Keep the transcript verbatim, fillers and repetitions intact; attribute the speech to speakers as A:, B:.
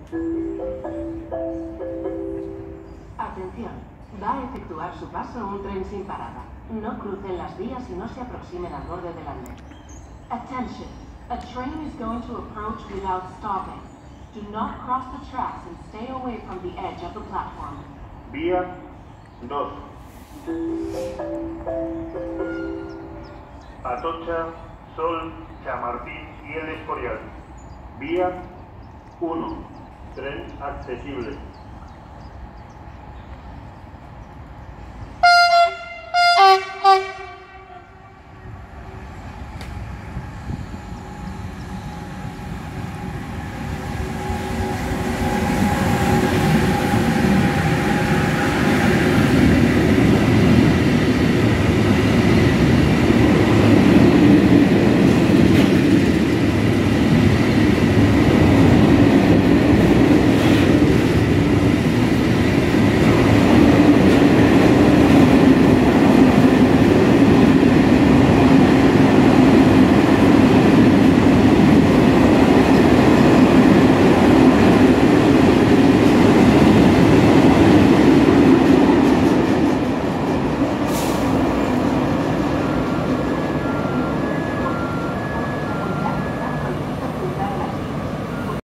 A: Atención, va a efectuar su paso un tren sin parada. No crucen las vías y no se aproximen al borde del andén. Attention, a train is going to approach without stopping. Do not cross the tracks and stay away from the edge of the platform.
B: Vía dos. Atocha, Sol, Chamartín y El Escorial. Vía uno. Tren accesible.